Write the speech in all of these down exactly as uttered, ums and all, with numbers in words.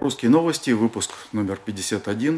Русские новости, выпуск номер пятьдесят один.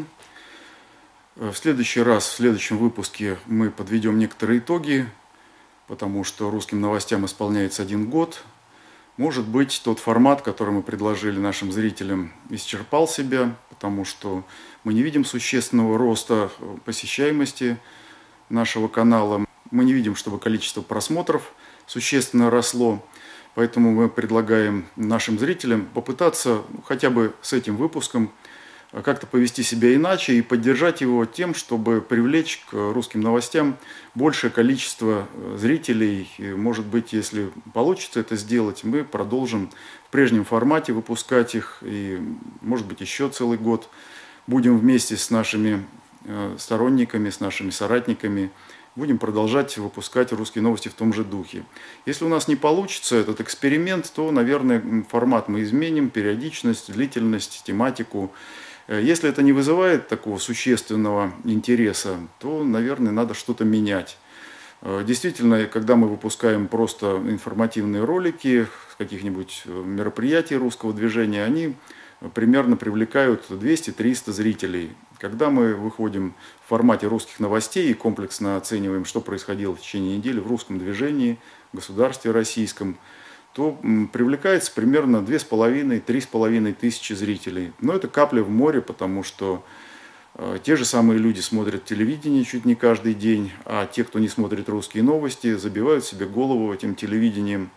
В следующий раз, в следующем выпуске мы подведем некоторые итоги, потому что русским новостям исполняется один год. Может быть, тот формат, который мы предложили нашим зрителям, исчерпал себя, потому что мы не видим существенного роста посещаемости нашего канала. Мы не видим, чтобы количество просмотров существенно росло. Поэтому мы предлагаем нашим зрителям попытаться хотя бы с этим выпуском как-то повести себя иначе и поддержать его тем, чтобы привлечь к русским новостям большее количество зрителей. И, может быть, если получится это сделать, мы продолжим в прежнем формате выпускать их. И, может быть, еще целый год будем вместе с нашими сторонниками, с нашими соратниками будем продолжать выпускать русские новости в том же духе. Если у нас не получится этот эксперимент, то, наверное, формат мы изменим, периодичность, длительность, тематику. Если это не вызывает такого существенного интереса, то, наверное, надо что-то менять. Действительно, когда мы выпускаем просто информативные ролики с каких-нибудь мероприятий русского движения, они примерно привлекают двести-триста зрителей. Когда мы выходим в формате русских новостей и комплексно оцениваем, что происходило в течение недели в русском движении, в государстве российском, то привлекается примерно две с половиной — три с половиной тысячи зрителей. Но это капля в море, потому что э, те же самые люди смотрят телевидение чуть не каждый день, а те, кто не смотрит русские новости, забивают себе голову этим телевидением.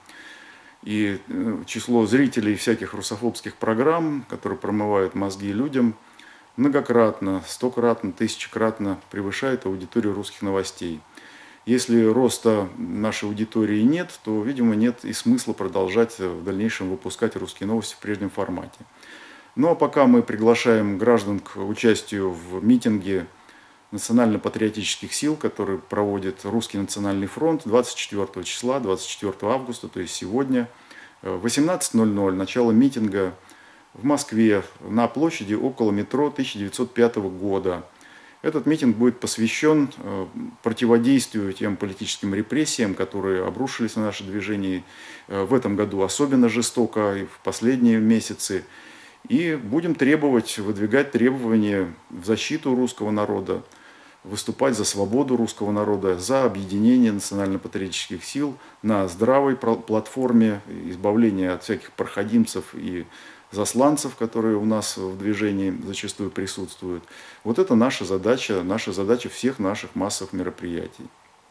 И э, число зрителей всяких русофобских программ, которые промывают мозги людям, многократно, стократно, тысячекратно превышает аудиторию русских новостей. Если роста нашей аудитории нет, то, видимо, нет и смысла продолжать в дальнейшем выпускать русские новости в прежнем формате. Ну а пока мы приглашаем граждан к участию в митинге национально-патриотических сил, который проводит Русский национальный фронт двадцать четвёртого числа, двадцать четвёртого августа, то есть сегодня, в восемнадцать ноль ноль, начало митинга в Москве на площади около метро тысяча девятьсот пятого года. Этот митинг будет посвящен противодействию тем политическим репрессиям, которые обрушились на наше движение в этом году особенно жестоко и в последние месяцы. И будем требовать, выдвигать требования в защиту русского народа, выступать за свободу русского народа, за объединение национально-патриотических сил на здравой платформе избавления от всяких проходимцев и засланцев, которые у нас в движении зачастую присутствуют. Вот это наша задача, наша задача всех наших массовых мероприятий.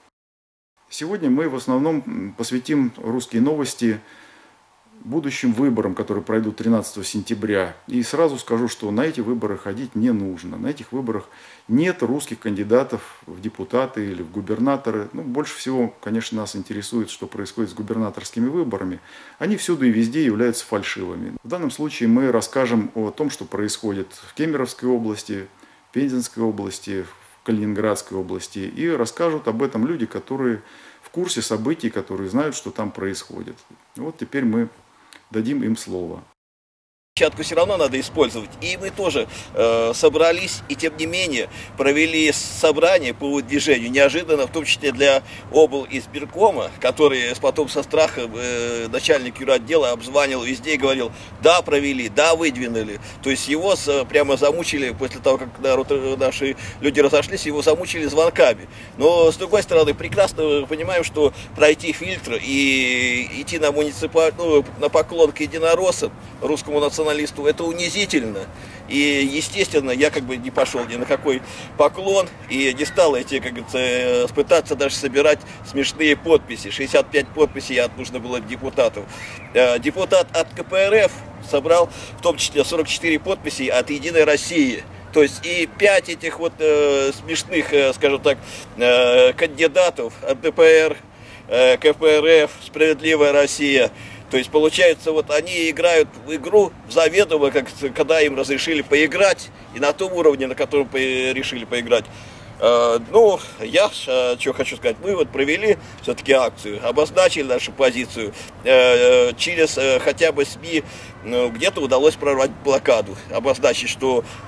Сегодня мы в основном посвятим русские новости будущим выборам, которые пройдут тринадцатого сентября. И сразу скажу, что на эти выборы ходить не нужно. На этих выборах нет русских кандидатов в депутаты или в губернаторы. Ну, больше всего, конечно, нас интересует, что происходит с губернаторскими выборами. Они всюду и везде являются фальшивыми. В данном случае мы расскажем о том, что происходит в Кемеровской области, в Пензенской области, в Калининградской области. И расскажут об этом люди, которые в курсе событий, которые знают, что там происходит. Вот теперь мы дадим им слово. Площадку все равно надо использовать. И мы тоже э, собрались и, тем не менее, провели собрание по выдвижению. Неожиданно, в том числе для облизбиркома, который потом со страхом э, начальник юротдела обзванивал везде и говорил: да, провели, да, выдвинули. То есть его с, прямо замучили, после того, как народ, наши люди разошлись, его замучили звонками. Но, с другой стороны, прекрасно понимаем, что пройти фильтр и идти на, муниципаль... ну, на поклон к единороссам, русскому националисту, это унизительно. И, естественно, я как бы не пошел ни на какой поклон и не стал эти, как говорится, пытаться даже собирать смешные подписи. шестьдесят пять подписей от нужно было депутатов. Депутат от ка пэ эр эф собрал в том числе сорок четыре подписи от «Единой России». То есть и пять этих вот э, смешных, э, скажем так, э, кандидатов от дэ пэ эр, э, ка пэ эр эф, «Справедливая Россия». То есть, получается, вот они играют в игру заведомо, как, когда им разрешили поиграть, и на том уровне, на котором по решили поиграть. Э, ну, я э, что хочу сказать, мы вот провели все-таки акцию, обозначили нашу позицию. Э, через э, хотя бы СМИ э, где-то удалось прорвать блокаду, обозначить, что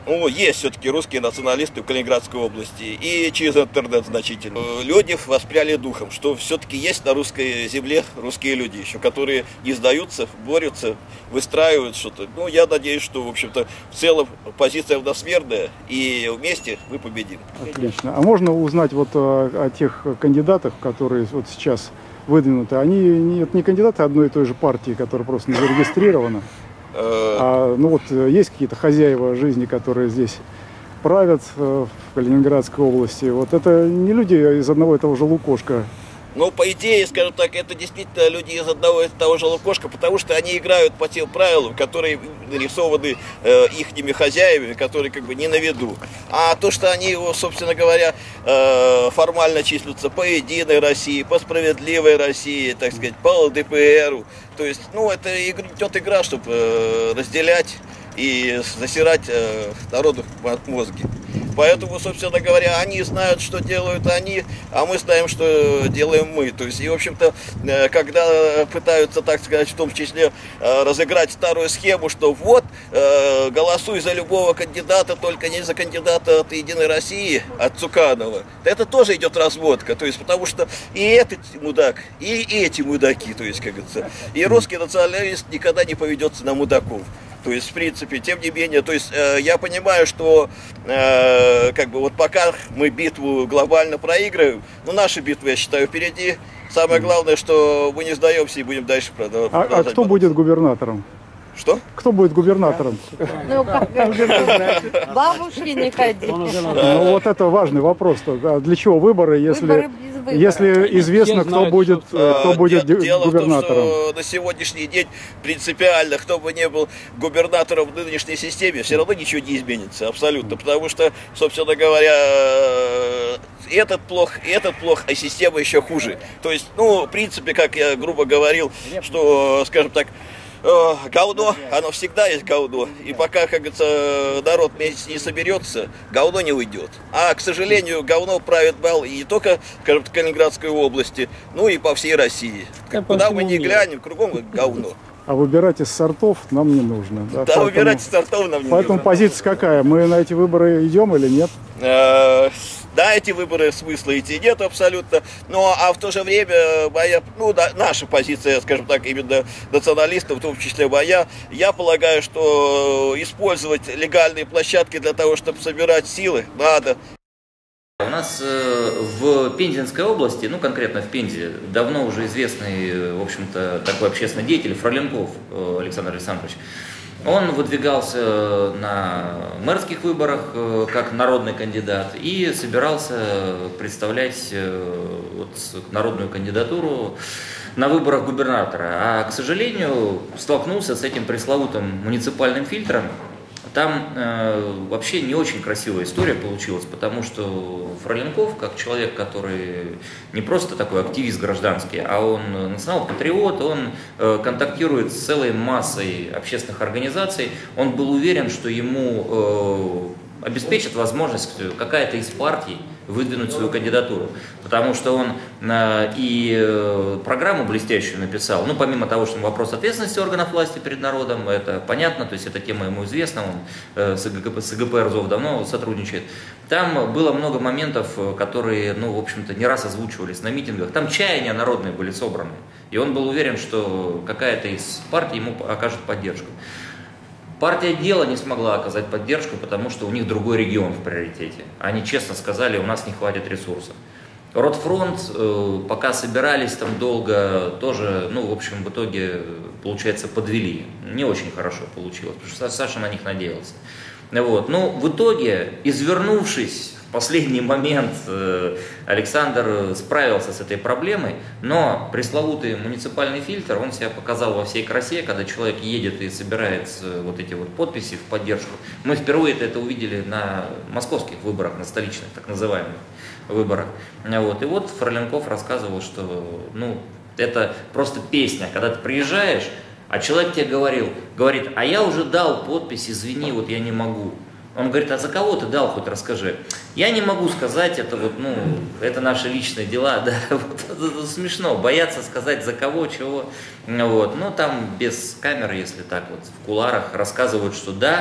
Ну, есть все-таки русские националисты в Калининградской области, и через интернет значительно. Люди воспряли духом, что все-таки есть на русской земле русские люди еще, которые не сдаются, борются, выстраивают что-то. Ну, я надеюсь, что, в общем-то, в целом позиция у нас верная, и вместе мы победим. Отлично. А можно узнать вот о, о тех кандидатах, которые вот сейчас выдвинуты? Они не, не кандидаты одной и той же партии, которая просто не зарегистрирована? А, ну вот есть какие-то хозяева жизни, которые здесь правят в Калининградской области. Вот это не люди из одного и того же лукошка. Ну, по идее, скажем так, это действительно люди из одного и того же лукошка, потому что они играют по тем правилам, которые нарисованы э, ихними хозяевами, которые как бы не на виду. А то, что они, собственно говоря, э, формально числятся по Единой России, по Справедливой России, так сказать, по эл дэ пэ эру, то есть, ну, это идет игра, чтобы э, разделять и засирать э, народу мозги. Поэтому, собственно говоря, они знают, что делают они, а мы знаем, что делаем мы. То есть, и, в общем-то, когда пытаются, так сказать, в том числе разыграть старую схему, что вот, голосуй за любого кандидата, только не за кандидата от Единой России, от Цуканова, это тоже идет разводка. То есть, потому что и этот мудак, и эти мудаки, то есть, как говорится, и русский националист никогда не поведется на мудаков. То есть, в принципе, тем не менее, то есть, э, я понимаю, что, э, как бы, вот пока мы битву глобально проигрываем, ну, наша битва, я считаю, впереди. Самое главное, что мы не сдаемся и будем дальше продолжать. А, а кто будет губернатором? Что? Кто будет губернатором? Ну, как бабушки не ходи. Ну, вот это важный вопрос. Для чего выборы, если, если известно, кто будет, кто будет Дело губернатором? в том, что на сегодняшний день принципиально, кто бы ни был губернатором в нынешней системе, все равно ничего не изменится, абсолютно. Потому что, собственно говоря, этот плох, этот плох, а система еще хуже. То есть, ну, в принципе, как я грубо говорил, что, скажем так, говно, оно всегда есть говно. И пока, как говорится, народ вместе не соберется, говно не уйдет. А, к сожалению, говно правит бал и не только, скажем, в Калининградской области, но и по всей России. Куда мы ни глянем, кругом говно. А выбирать из сортов нам не нужно. Да, да поэтому, выбирать из сортов нам не поэтому нужно. позиция какая? Мы на эти выборы идем или нет? Да, эти выборы смысла идти нет абсолютно, но а в то же время моя, ну, да, наша позиция, скажем так, именно националистов, в том числе моя, я полагаю, что использовать легальные площадки для того, чтобы собирать силы, надо. У нас э, в Пензенской области, ну конкретно в Пензе, давно уже известный, в общем-то, такой общественный деятель Фроленков э, Александр Александрович. Он выдвигался на мэрских выборах э, как народный кандидат и собирался представлять э, вот, народную кандидатуру на выборах губернатора. А, к сожалению, столкнулся с этим пресловутым муниципальным фильтром. Там э, вообще не очень красивая история получилась, потому что Фроленков, как человек, который не просто такой активист гражданский, а он национал-патриот, он э, контактирует с целой массой общественных организаций, он был уверен, что ему э, обеспечат возможность какая-то из партий выдвинуть свою кандидатуру, потому что он э, и э, программу блестящую написал, ну, помимо того, что вопрос ответственности органов власти перед народом, это понятно, то есть эта тема ему известна, он э, с, ГК, с ГП РЗОВ давно сотрудничает. Там было много моментов, которые, ну, в общем-то, не раз озвучивались на митингах, там чаяния народные были собраны, и он был уверен, что какая-то из партий ему окажет поддержку. Партия «Дело» не смогла оказать поддержку, потому что у них другой регион в приоритете. Они честно сказали, у нас не хватит ресурсов. Ротфронт, э, пока собирались там долго, тоже, ну, в общем, в итоге, получается, подвели. Не очень хорошо получилось, потому что Саша на них надеялся. Вот. Но в итоге, извернувшись в последний момент, э, Александр справился с этой проблемой, но пресловутый муниципальный фильтр, он себя показал во всей красе, когда человек едет и собирает вот эти вот подписи в поддержку. Мы впервые это увидели на московских выборах, на столичных так называемых выборах. Вот. И вот Фроленков рассказывал, что, ну, это просто песня, когда ты приезжаешь, а человек тебе говорил, говорит, а я уже дал подпись, извини, вот я не могу. Он говорит, а за кого ты дал, хоть расскажи. Я не могу сказать, это вот, ну, это наши личные дела, да, вот, смешно, боятся сказать за кого, чего, вот, но там без камеры, если так вот, в кулуарах рассказывают, что да,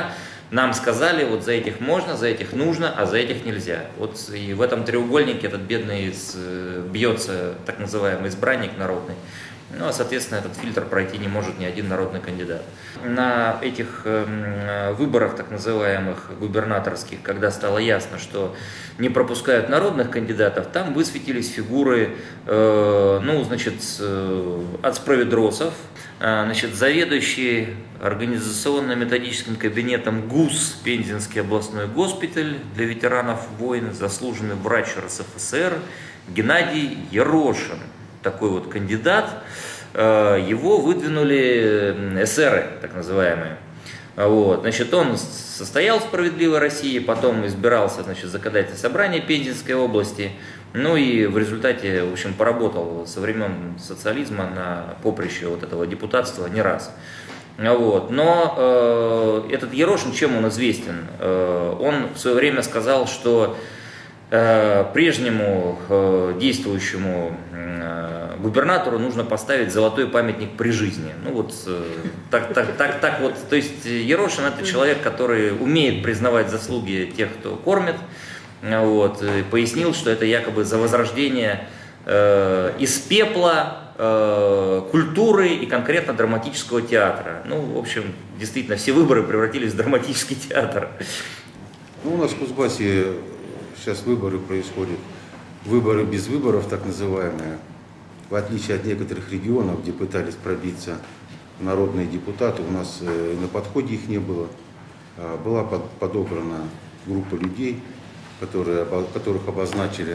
нам сказали, вот за этих можно, за этих нужно, а за этих нельзя. Вот и в этом треугольнике этот бедный бьется, так называемый избранник народный. Ну, а, соответственно, этот фильтр пройти не может ни один народный кандидат. На этих э, выборах, так называемых губернаторских, когда стало ясно, что не пропускают народных кандидатов, там высветились фигуры, э, ну, значит, э, от справедросов, э, значит, заведующий организационно-методическим кабинетом ГУС, Пензенский областной госпиталь для ветеранов войн, заслуженный врач эр эс эф эс эр Геннадий Ерошин. Такой вот кандидат, его выдвинули эсеры, так называемые. Вот. Значит, он состоял в «Справедливой России», потом избирался, значит, законодательное собрание Пензенской области, ну и в результате, в общем, поработал со времен социализма на поприще вот этого депутатства не раз. Вот. Но э, этот Ерошин, чем он известен? Э, он в свое время сказал, что прежнему действующему губернатору нужно поставить золотой памятник при жизни. Ну вот так, так, так, так вот. То есть Ерошин — это человек, который умеет признавать заслуги тех, кто кормит. Вот. И пояснил, что это якобы за возрождение э, из пепла э, культуры и конкретно драматического театра. Ну, в общем, действительно, все выборы превратились в драматический театр. Ну, у нас в Кузбассе сейчас выборы происходят, выборы без выборов, так называемые, в отличие от некоторых регионов, где пытались пробиться народные депутаты, у нас на подходе их не было. Была подобрана группа людей, которые, которых обозначили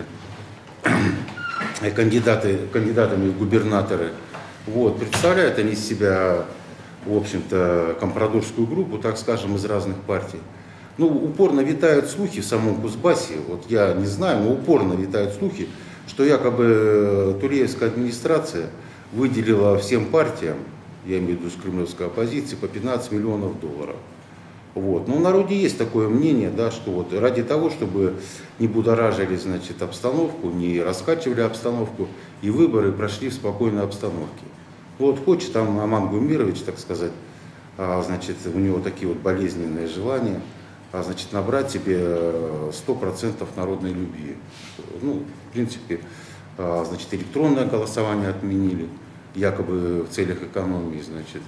кандидаты, кандидатами в губернаторы. Вот, представляют они из себя, в общем-то, компрадорскую группу, так скажем, из разных партий. Ну, упорно витают слухи в самом Кузбассе, вот я не знаю, но упорно витают слухи, что якобы Тулеевская администрация выделила всем партиям, я имею в виду с кремлевской оппозиции, по пятнадцать миллионов долларов. Вот. Но в народе есть такое мнение, да, что вот ради того, чтобы не будоражили, значит, обстановку, не раскачивали обстановку, и выборы прошли в спокойной обстановке. Вот хочет там Аман Гумирович, так сказать, а, значит, у него такие вот болезненные желания, а, значит, набрать себе сто процентов народной любви. Ну, в принципе, а, значит, электронное голосование отменили, якобы в целях экономии, значит,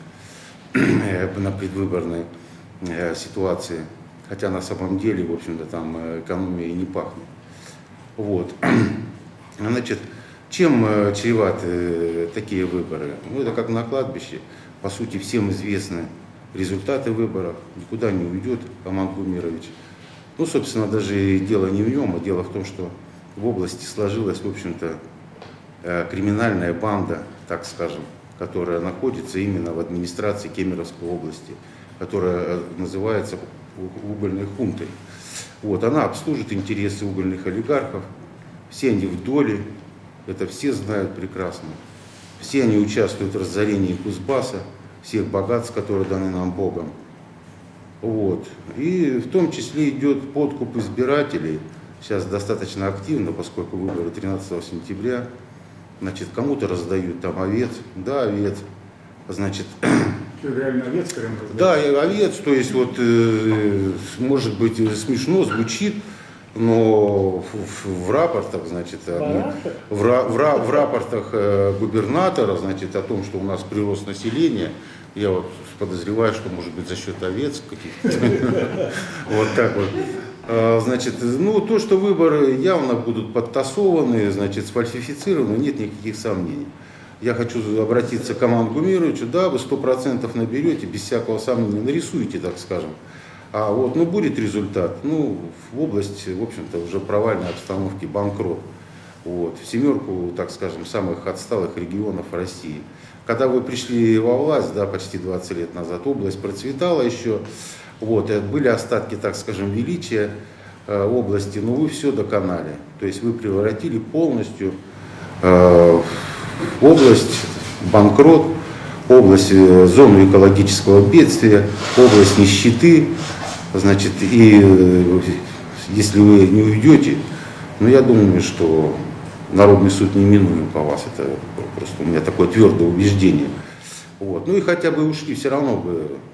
на предвыборной э, ситуации. Хотя на самом деле, в общем-то, там экономия и не пахнет. Вот. Значит, чем чреваты такие выборы? Ну, это как на кладбище. По сути, всем известны результаты выборов, никуда не уйдет Аман Гумирович. Ну, собственно, даже дело не в нем, а дело в том, что в области сложилась, в общем-то, криминальная банда, так скажем, которая находится именно в администрации Кемеровской области, которая называется угольной хунтой. Вот, она обслужит интересы угольных олигархов, все они в доле, это все знают прекрасно. Все они участвуют в разорении Кузбасса, всех богатств, которые даны нам Богом. Вот. И в том числе идет подкуп избирателей, сейчас достаточно активно, поскольку выборы тринадцатого сентября. Значит, кому-то раздают там овец, да, овец, значит... Реально овец прям раздают? Да, и овец, то есть вот, э, может быть, смешно звучит, но в, в рапортах, значит, в, в, в, в рапортах э, губернатора, значит, о том, что у нас прирост населения, я вот подозреваю, что, может быть, за счет овец каких-то, вот так вот. Значит, ну, то, что выборы явно будут подтасованы, значит, сфальсифицированы, нет никаких сомнений. Я хочу обратиться к Аману Гумировичу, да, вы сто процентов наберете, без всякого сомнения, нарисуете, так скажем. А вот, ну, будет результат, ну, в области, в общем-то, уже провальной обстановки, банкрот. Вот, в семерку, так скажем, самых отсталых регионов России. Когда вы пришли во власть, да, почти двадцать лет назад, область процветала еще. Вот, были остатки, так скажем, величия э, области, но вы все доконали. То есть вы превратили полностью э, область банкрот, область э, зону экологического бедствия, область нищеты. Значит, и э, если вы не уйдете, ну я думаю, что Народный суд неминуем по вас. Это просто у меня такое твердое убеждение. Вот. Ну и хотя бы ушли, все равно бы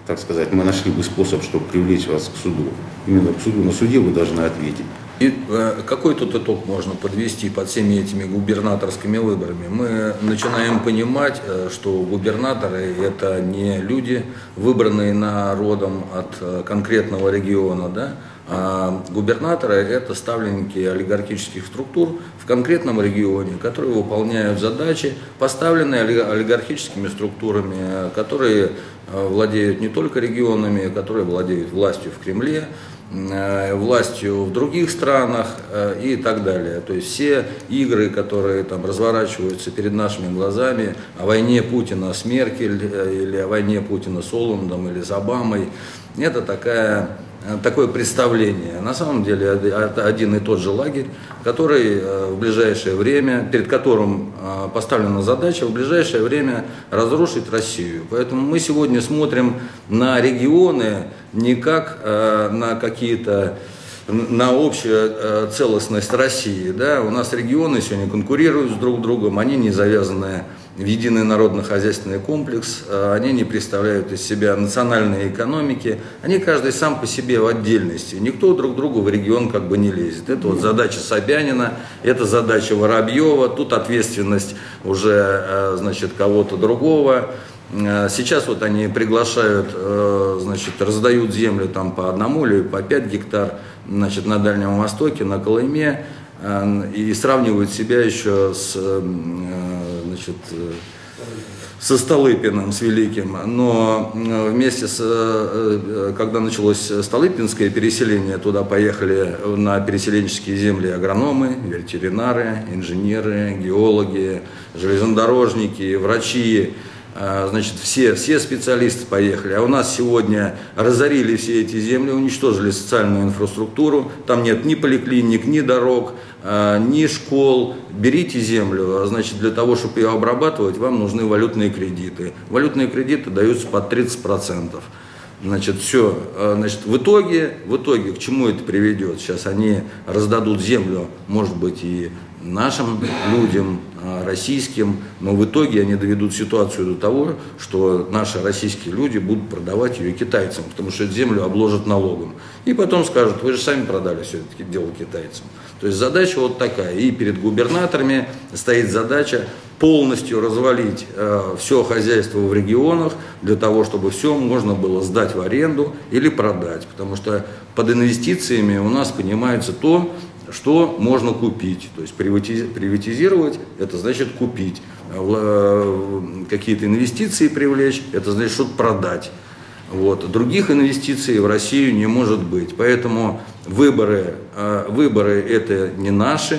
так сказать, мы нашли бы способ, чтобы привлечь вас к суду. Именно к суду. На суде вы должны ответить. И какой тут итог можно подвести под всеми этими губернаторскими выборами? Мы начинаем понимать, что губернаторы – это не люди, выбранные народом от конкретного региона, да? А губернаторы – это ставленники олигархических структур в конкретном регионе, которые выполняют задачи, поставленные олигархическими структурами, которые владеют не только регионами, которые владеют властью в Кремле, властью в других странах и так далее. То есть все игры, которые там разворачиваются перед нашими глазами, о войне Путина с Меркель или о войне Путина с Олландом или с Обамой, это такая, такое представление. На самом деле это один и тот же лагерь, который в ближайшее время, перед которым поставлена задача в ближайшее время разрушить Россию. Поэтому мы сегодня смотрим на регионы не как на какие-то, на общую целостность России. Да? У нас регионы сегодня конкурируют друг с другом, они не завязаны в единый народно-хозяйственный комплекс, они не представляют из себя национальные экономики, они каждый сам по себе в отдельности, никто друг другу в регион как бы не лезет. Это вот задача Собянина, это задача Воробьева, тут ответственность уже, значит, кого-то другого. Сейчас вот они приглашают, значит, раздают землю там по одному или по пять гектар, значит, на Дальнем Востоке, на Колыме, и сравнивают себя еще с, значит, со Столыпиным, с Великим. Но вместе с, когда началось Столыпинское переселение, туда поехали на переселенческие земли агрономы, ветеринары, инженеры, геологи, железнодорожники, врачи. Значит, все, все специалисты поехали, а у нас сегодня разорили все эти земли, уничтожили социальную инфраструктуру, там нет ни поликлиник, ни дорог, ни школ. Берите землю, значит, для того, чтобы ее обрабатывать, вам нужны валютные кредиты. Валютные кредиты даются под тридцать процентов. Значит, все, значит, в итоге, в итоге, к чему это приведет? Сейчас они раздадут землю, может быть, и нашим людям, российским, но в итоге они доведут ситуацию до того, что наши российские люди будут продавать ее китайцам, потому что эту землю обложат налогом. И потом скажут, вы же сами продали все это дело китайцам. То есть задача вот такая. И перед губернаторами стоит задача полностью развалить э, все хозяйство в регионах, для того, чтобы все можно было сдать в аренду или продать. Потому что под инвестициями у нас понимается то, что можно купить. То есть приватизировать – это значит купить. Какие-то инвестиции привлечь – это значит что-то продать. Вот. Других инвестиций в Россию не может быть. Поэтому выборы, выборы – это не наши.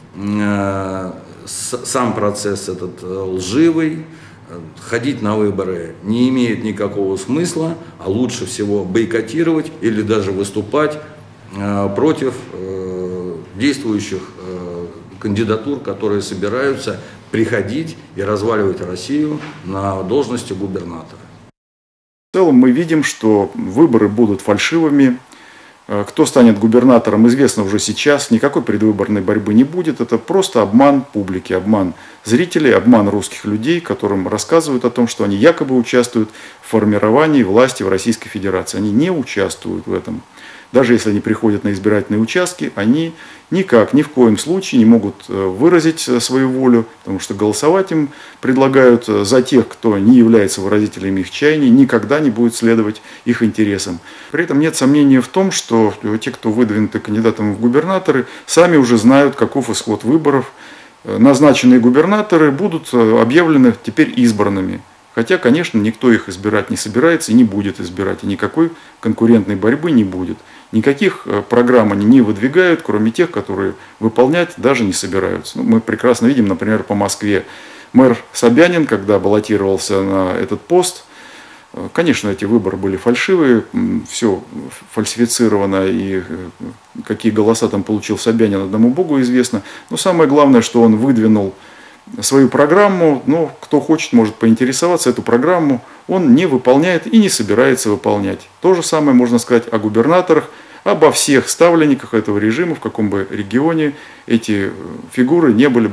Сам процесс этот лживый. Ходить на выборы не имеет никакого смысла, а лучше всего бойкотировать или даже выступать против действующих э, кандидатур, которые собираются приходить и разваливать Россию на должности губернатора. В целом мы видим, что выборы будут фальшивыми. Кто станет губернатором, известно уже сейчас. Никакой предвыборной борьбы не будет. Это просто обман публики, обман зрителей, обман русских людей, которым рассказывают о том, что они якобы участвуют в формировании власти в Российской Федерации. Они не участвуют в этом. Даже если они приходят на избирательные участки, они никак, ни в коем случае не могут выразить свою волю, потому что голосовать им предлагают за тех, кто не является выразителями их чаяний, никогда не будет следовать их интересам. При этом нет сомнения в том, что те, кто выдвинуты кандидатом в губернаторы, сами уже знают, каков исход выборов. Назначенные губернаторы будут объявлены теперь избранными. Хотя, конечно, никто их избирать не собирается и не будет избирать, и никакой конкурентной борьбы не будет. Никаких программ они не выдвигают, кроме тех, которые выполнять даже не собираются. Ну, мы прекрасно видим, например, по Москве. Мэр Собянин, когда баллотировался на этот пост, конечно, эти выборы были фальшивые, все фальсифицировано, и какие голоса там получил Собянин, одному Богу известно. Но самое главное, что он выдвинул свою программу, но кто хочет, может поинтересоваться, эту программу он не выполняет и не собирается выполнять. То же самое можно сказать о губернаторах, обо всех ставленниках этого режима, в каком бы регионе эти фигуры не были бы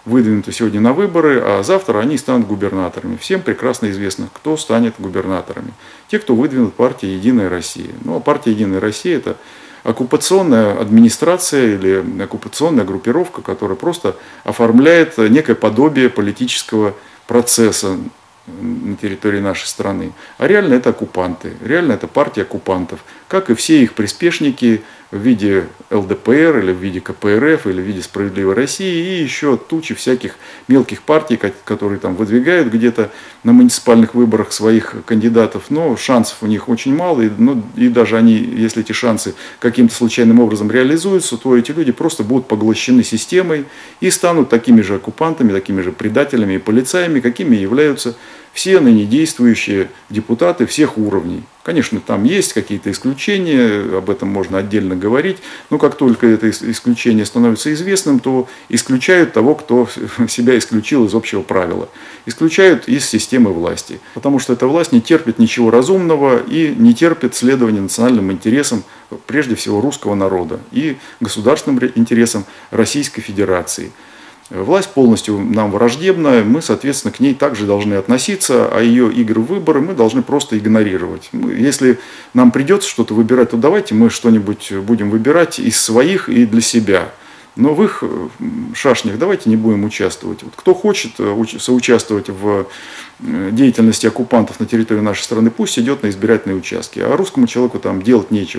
выдвинуты сегодня на выборы, а завтра они станут губернаторами. Всем прекрасно известно, кто станет губернаторами. Те, кто выдвинут партия «Единая Россия». Ну, а партия «Единая Россия» – это оккупационная администрация или оккупационная группировка, которая просто оформляет некое подобие политического процесса на территории нашей страны. А реально это оккупанты, реально это партия оккупантов, как и все их приспешники в виде эл дэ пэ эр или в виде ка пэ эр эф или в виде «Справедливой России» и еще тучи всяких мелких партий, которые там выдвигают где-то на муниципальных выборах своих кандидатов, но шансов у них очень мало, и, ну, и даже они, если эти шансы каким-то случайным образом реализуются, то эти люди просто будут поглощены системой и станут такими же оккупантами, такими же предателями и полицаями, какими являются все ныне действующие депутаты всех уровней. Конечно, там есть какие-то исключения, об этом можно отдельно говорить, но как только это исключение становится известным, то исключают того, кто себя исключил из общего правила. Исключают из системы власти, потому что эта власть не терпит ничего разумного и не терпит следования национальным интересам, прежде всего, русского народа и государственным интересам Российской Федерации. Власть полностью нам враждебна, мы, соответственно, к ней также должны относиться, а ее игры в выборы мы должны просто игнорировать. Если нам придется что-то выбирать, то давайте мы что-нибудь будем выбирать из своих и для себя. Но в их шашнях давайте не будем участвовать. Вот кто хочет соучаствовать в деятельности оккупантов на территории нашей страны, пусть идет на избирательные участки, а русскому человеку там делать нечего.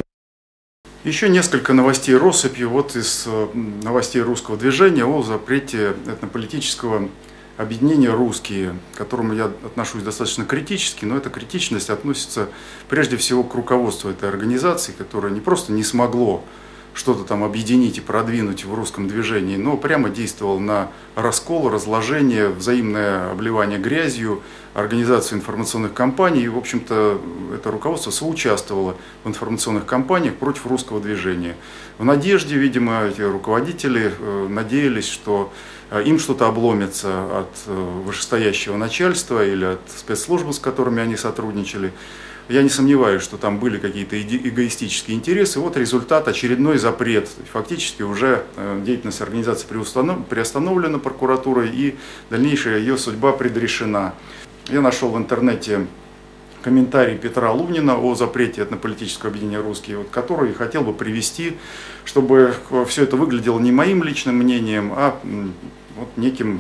Еще несколько новостей россыпью вот из новостей русского движения о запрете этнополитического объединения «Русские», к которому я отношусь достаточно критически, но эта критичность относится прежде всего к руководству этой организации, которое не просто не смогло что-то там объединить и продвинуть в русском движении, но прямо действовал на раскол, разложение, взаимное обливание грязью, организацию информационных кампаний. И, в общем-то, это руководство соучаствовало в информационных кампаниях против русского движения. В надежде, видимо, эти руководители надеялись, что им что-то обломится от вышестоящего начальства или от спецслужб, с которыми они сотрудничали. Я не сомневаюсь, что там были какие-то эгоистические интересы. Вот результат, очередной запрет. Фактически уже деятельность организации приостановлена прокуратурой, и дальнейшая ее судьба предрешена. Я нашел в интернете комментарий Петра Лунина о запрете этнополитического объединения «Русские», вот, который хотел бы привести, чтобы все это выглядело не моим личным мнением, а вот неким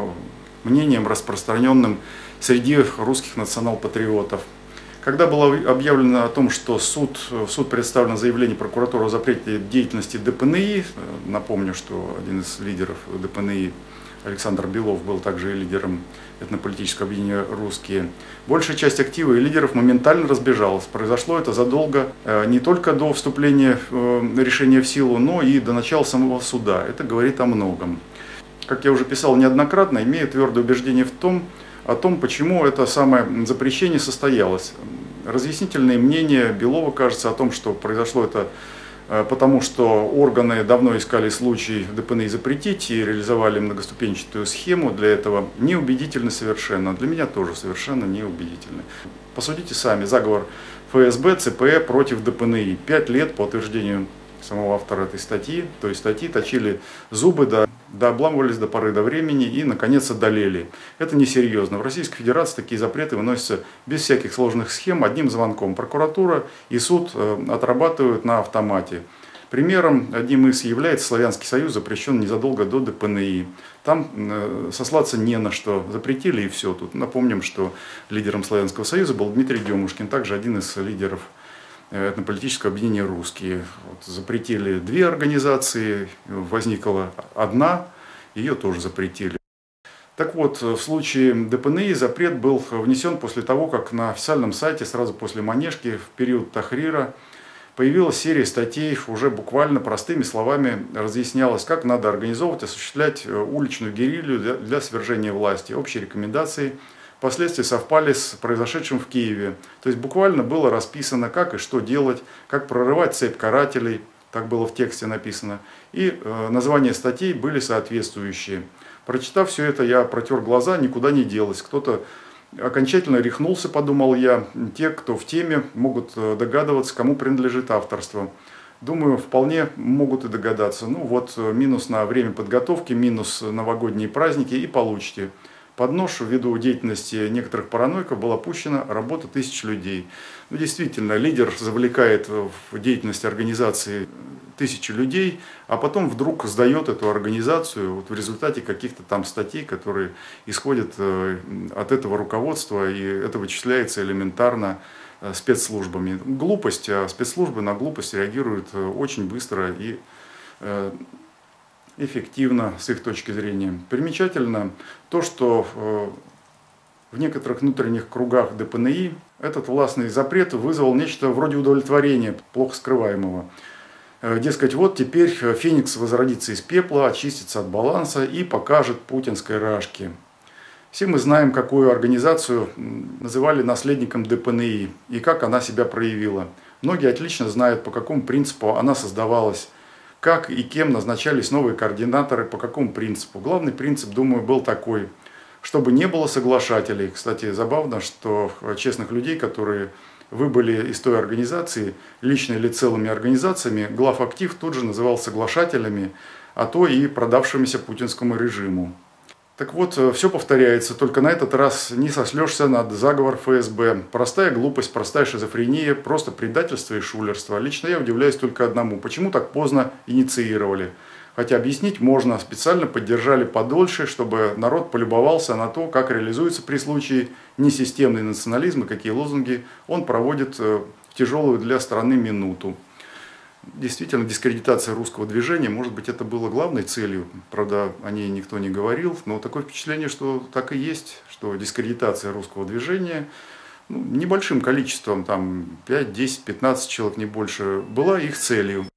мнением, распространенным среди русских национал-патриотов. Когда было объявлено о том, что суд, в суд представлено заявление прокуратуры о запрете деятельности дэ пэ эн и, напомню, что один из лидеров дэ пэ эн и, Александр Белов, был также и лидером этнополитического объединения «Русские», большая часть актива и лидеров моментально разбежалась. Произошло это задолго, не только до вступления решения в силу, но и до начала самого суда. Это говорит о многом. Как я уже писал неоднократно, имею твердое убеждение в том, о том, почему это самое запрещение состоялось. Разъяснительные мнения Белова, кажется, о том, что произошло это потому, что органы давно искали случай дэ пэ эн и запретить и реализовали многоступенчатую схему для этого, неубедительны совершенно. Для меня тоже совершенно неубедительны. Посудите сами, заговор эф эс бэ, цэ пэ против дэ пэ эн и. Пять лет, по утверждению самого автора этой статьи, то есть статьи точили зубы, да, да обламывались до поры до времени и, наконец, одолели. Это несерьезно. В Российской Федерации такие запреты выносятся без всяких сложных схем, одним звонком. Прокуратура и суд отрабатывают на автомате. Примером одним из является Славянский Союз, запрещен незадолго до дэ пэ эн и. Там сослаться не на что. Запретили и все. Тут напомним, что лидером Славянского Союза был Дмитрий Демушкин, также один из лидеров этнополитического объединения «Русские». Вот, запретили две организации, возникла одна, ее тоже запретили. Так вот, в случае дэ пэ эн и запрет был внесен после того, как на официальном сайте, сразу после Манежки, в период Тахрира, появилась серия статей, уже буквально простыми словами разъяснялось, как надо организовывать, осуществлять уличную герилью для, для свержения власти. Общие рекомендации впоследствии совпали с произошедшим в Киеве. То есть буквально было расписано, как и что делать, как прорывать цепь карателей, так было в тексте написано. И э, названия статей были соответствующие. Прочитав все это, я протер глаза, никуда не делось. Кто-то окончательно рехнулся, подумал я. Те, кто в теме, могут догадываться, кому принадлежит авторство. думаю, вполне могут и догадаться. Ну вот, минус на время подготовки, минус новогодние праздники, и получите. Под нож ввиду деятельности некоторых параноиков была пущена работа тысяч людей. Ну, действительно, лидер завлекает в деятельность организации тысячи людей, а потом вдруг сдает эту организацию вот в результате каких-то там статей, которые исходят от этого руководства, и это вычисляется элементарно спецслужбами. Глупость, а спецслужбы на глупость реагируют очень быстро и эффективно с их точки зрения. Примечательно то, что в некоторых внутренних кругах Дэ Пэ Эн И этот властный запрет вызвал нечто вроде удовлетворения, плохо скрываемого. Дескать, вот теперь Феникс возродится из пепла, очистится от баланса и покажет путинской рашки. Все мы знаем, какую организацию называли наследником Дэ Пэ Эн И и как она себя проявила. Многие отлично знают, по какому принципу она создавалась, как и кем назначались новые координаторы, по какому принципу. Главный принцип, думаю, был такой, чтобы не было соглашателей. Кстати, забавно, что честных людей, которые выбыли из той организации, лично или целыми организациями, главактив тут же называл соглашателями, а то и продавшимися путинскому режиму. Так вот, все повторяется, только на этот раз не сослешься над заговор Эф Эс Бэ. Простая глупость, простая шизофрения, просто предательство и шулерство. Лично я удивляюсь только одному, почему так поздно инициировали. Хотя объяснить можно, специально поддержали подольше, чтобы народ полюбовался на то, как реализуется при случае несистемный национализм и какие лозунги он проводит в тяжелую для страны минуту. Действительно, дискредитация русского движения, может быть, это было главной целью, правда, о ней никто не говорил, но такое впечатление, что так и есть, что дискредитация русского движения, ну, небольшим количеством, там пять, десять, пятнадцать человек, не больше, была их целью.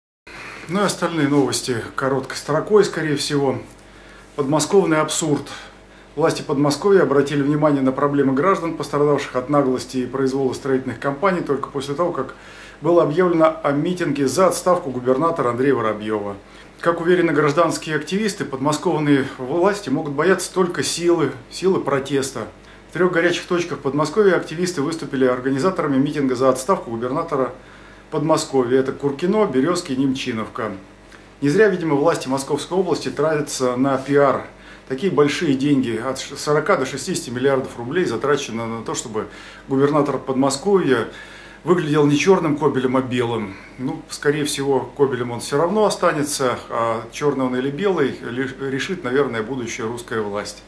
Ну и остальные новости короткой строкой, скорее всего. Подмосковный абсурд. Власти Подмосковья обратили внимание на проблемы граждан, пострадавших от наглости и произвола строительных компаний, только после того, как было объявлено о митинге за отставку губернатора Андрея Воробьева. Как уверены гражданские активисты, подмосковные власти могут бояться только силы, силы протеста. В трех горячих точках Подмосковья активисты выступили организаторами митинга за отставку губернатора Подмосковья. Это Куркино, Березки и Немчиновка. Не зря, видимо, власти Московской области тратятся на пиар. Такие большие деньги, от сорока до шестидесяти миллиардов рублей, затрачено на то, чтобы губернатор Подмосковья выглядел не черным кобелем, а белым. Ну, скорее всего, кобелем он все равно останется, а черный он или белый решит, наверное, будущая русская власть.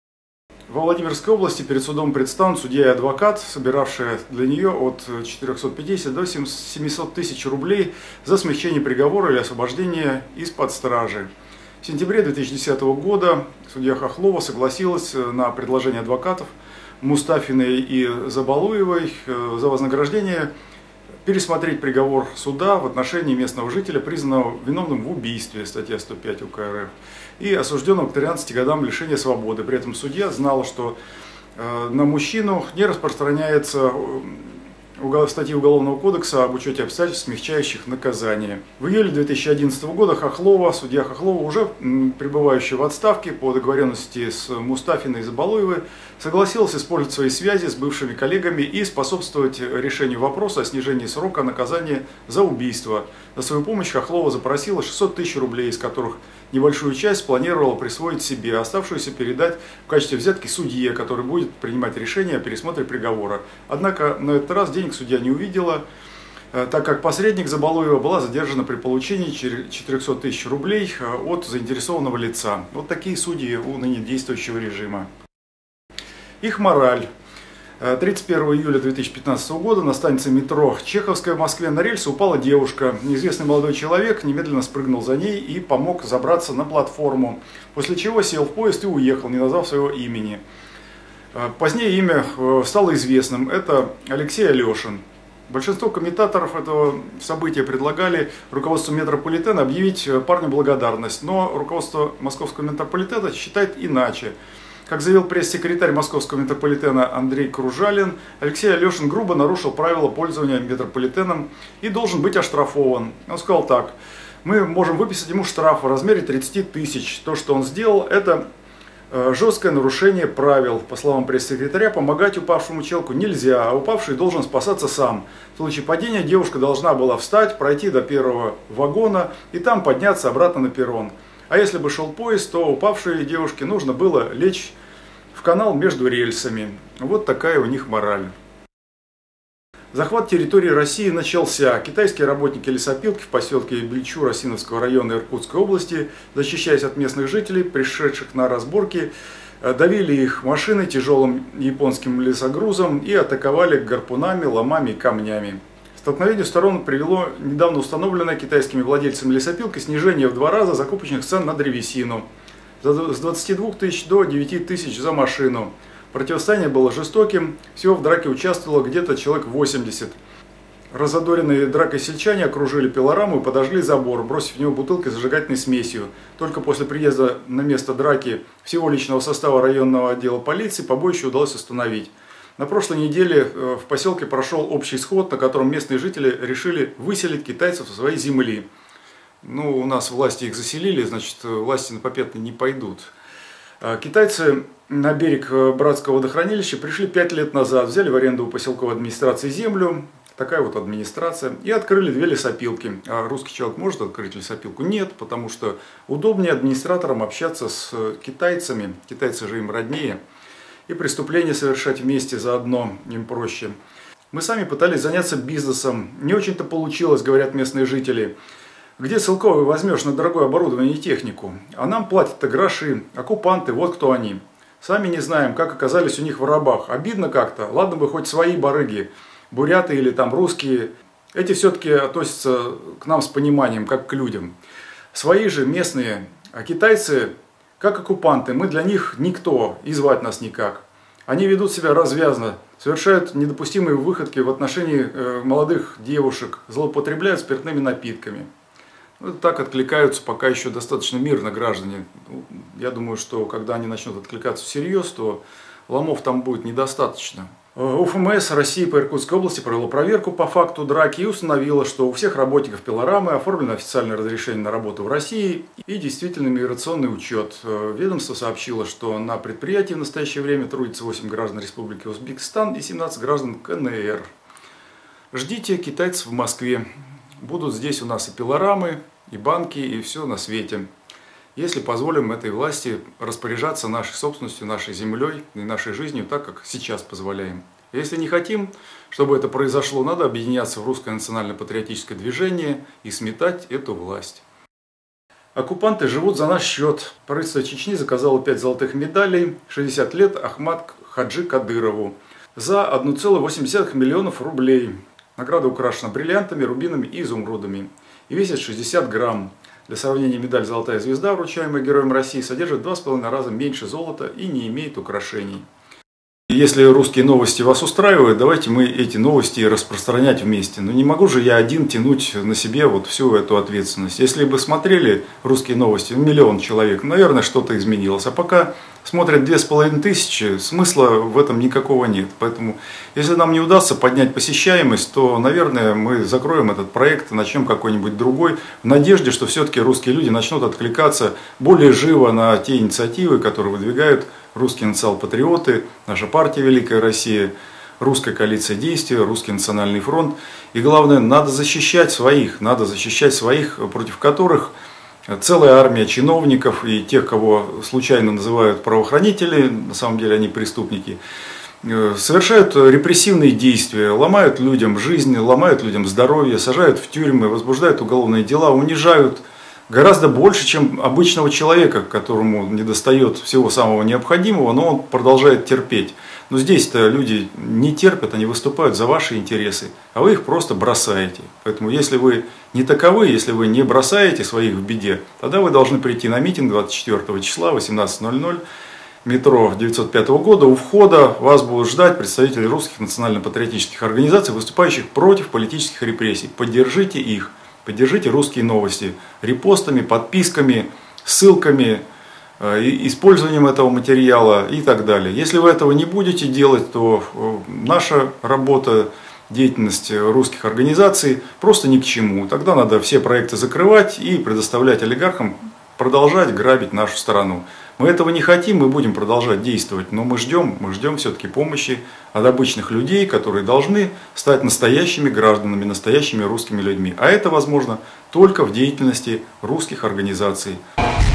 Во Владимирской области перед судом предстанут судья и адвокат, собиравшие для нее от четырёхсот пятидесяти до семисот тысяч рублей за смягчение приговора или освобождение из-под стражи. В сентябре две тысячи десятого года судья Хохлова согласилась на предложение адвокатов Мустафиной и Забалуевой за вознаграждение пересмотреть приговор суда в отношении местного жителя, признанного виновным в убийстве, статья сто пять У К Р Ф, и осужденного к тринадцати годам лишения свободы. При этом судья знал, что на мужчину не распространяется статьи Уголовного кодекса об учете обстоятельств, смягчающих наказание. В июле две тысячи одиннадцатого года Хохлова, судья Хохлова, уже пребывающая в отставке по договоренности с Мустафиной и Забалуевой, согласилась использовать свои связи с бывшими коллегами и способствовать решению вопроса о снижении срока наказания за убийство. За свою помощь Хохлова запросила шестьсот тысяч рублей, из которых небольшую часть планировала присвоить себе, а оставшуюся передать в качестве взятки судье, который будет принимать решение о пересмотре приговора. Однако на этот раз денег судья не увидела, так как посредник Забалуева была задержана при получении четырёхсот тысяч рублей от заинтересованного лица. Вот такие судьи у ныне действующего режима. Их мораль. тридцать первого июля две тысячи пятнадцатого года на станции метро Чеховская в Москве на рельсы упала девушка. Неизвестный молодой человек немедленно спрыгнул за ней и помог забраться на платформу, после чего сел в поезд и уехал, не назвав своего имени. Позднее имя стало известным. Это Алексей Алешин. Большинство комментаторов этого события предлагали руководству метрополитена объявить парню благодарность, но руководство московского метрополитена считает иначе. Как заявил пресс-секретарь московского метрополитена Андрей Кружалин, Алексей Алешин грубо нарушил правила пользования метрополитеном и должен быть оштрафован. Он сказал так: мы можем выписать ему штраф в размере тридцати тысяч. То, что он сделал, это Жесткое нарушение правил. По словам пресс-секретаря, помогать упавшему человеку нельзя, а упавший должен спасаться сам. В случае падения девушка должна была встать, пройти до первого вагона и там подняться обратно на перрон. А если бы шел поезд, то упавшей девушке нужно было лечь в канал между рельсами. Вот такая у них мораль. Захват территории России начался. Китайские работники лесопилки в поселке Бельчу Росиновского района Иркутской области, защищаясь от местных жителей, пришедших на разборки, давили их машины тяжелым японским лесогрузом и атаковали гарпунами, ломами и камнями. Столкновение сторон привело недавно установленное китайскими владельцами лесопилки снижение в два раза закупочных цен на древесину с двадцати двух тысяч до девяти тысяч за машину. Противостояние было жестоким, всего в драке участвовало где-то человек восемьдесят. Разодоренные дракой сельчане окружили пилораму и подожгли забор, бросив в него бутылки с зажигательной смесью. Только после приезда на место драки всего личного состава районного отдела полиции побоище удалось остановить. На прошлой неделе в поселке прошел общий сход, на котором местные жители решили выселить китайцев со своей земли. Ну, у нас власти их заселили, значит, власти на попятный не пойдут. Китайцы на берег Братского водохранилища пришли пять лет назад, взяли в аренду у поселковой администрации землю, такая вот администрация, и открыли две лесопилки. А русский человек может открыть лесопилку? Нет, потому что удобнее администраторам общаться с китайцами, китайцы же им роднее, и преступления совершать вместе заодно им проще. Мы сами пытались заняться бизнесом, не очень-то получилось, говорят местные жители. Где целковый возьмешь на дорогое оборудование и технику? А нам платят-то гроши, оккупанты, вот кто они. Сами не знаем, как оказались у них в рабах. Обидно как-то. Ладно бы хоть свои барыги, буряты или там русские. Эти все-таки относятся к нам с пониманием, как к людям. Свои же местные, а китайцы, как оккупанты, мы для них никто, и звать нас никак. Они ведут себя развязно, совершают недопустимые выходки в отношении молодых девушек, злоупотребляют спиртными напитками. Ну, так откликаются пока еще достаточно мирно граждане. Я думаю, что когда они начнут откликаться всерьез, то ломов там будет недостаточно. УФМС России по Иркутской области провела проверку по факту драки и установила, что у всех работников пилорамы оформлено официальное разрешение на работу в России и действительно миграционный учет. Ведомство сообщило, что на предприятии в настоящее время трудится восемь граждан Республики Узбекистан и семнадцать граждан КНР. Ждите китайцев в Москве. Будут здесь у нас и пилорамы, и банки, и все на свете. Если позволим этой власти распоряжаться нашей собственностью, нашей землей и нашей жизнью так, как сейчас позволяем. Если не хотим, чтобы это произошло, надо объединяться в русское национально-патриотическое движение и сметать эту власть. Оккупанты живут за наш счет. Правительство Чечни заказало пять золотых медалей, шестьдесят лет Ахмад Хаджи Кадырову за одна целая восемь десятых миллионов рублей. Награда украшена бриллиантами, рубинами и изумрудами и весит шестьдесят грамм. Для сравнения, медаль «Золотая звезда», вручаемая Героям России, содержит в два с половиной раза меньше золота и не имеет украшений. Если русские новости вас устраивают, давайте мы эти новости распространять вместе. Но не могу же я один тянуть на себе вот всю эту ответственность. Если бы смотрели русские новости миллион человек, наверное, что-то изменилось. А пока смотрят две с половиной тысячи, смысла в этом никакого нет. Поэтому, если нам не удастся поднять посещаемость, то, наверное, мы закроем этот проект и начнем какой-нибудь другой, в надежде, что все-таки русские люди начнут откликаться более живо на те инициативы, которые выдвигают русские национал-патриоты, наша партия «Великая Россия», русская коалиция действия, русский национальный фронт. И главное, надо защищать своих, надо защищать своих, против которых целая армия чиновников и тех, кого случайно называют правоохранители, на самом деле они преступники, совершают репрессивные действия, ломают людям жизнь, ломают людям здоровье, сажают в тюрьмы, возбуждают уголовные дела, унижают гораздо больше, чем обычного человека, которому недостает всего самого необходимого, но он продолжает терпеть. Но здесь-то люди не терпят, они выступают за ваши интересы, а вы их просто бросаете. Поэтому если вы не таковы, если вы не бросаете своих в беде, тогда вы должны прийти на митинг двадцать четвёртого числа, восемнадцать ноль ноль, метро девятьсот пятого года. У входа вас будут ждать представители русских национально-патриотических организаций, выступающих против политических репрессий. Поддержите их, поддержите русские новости репостами, подписками, ссылками, использованием этого материала и так далее. Если вы этого не будете делать, то наша работа, деятельность русских организаций просто ни к чему. Тогда надо все проекты закрывать и предоставлять олигархам продолжать грабить нашу страну. Мы этого не хотим, мы будем продолжать действовать, но мы ждем, мы ждем все-таки помощи от обычных людей, которые должны стать настоящими гражданами, настоящими русскими людьми. А это возможно только в деятельности русских организаций.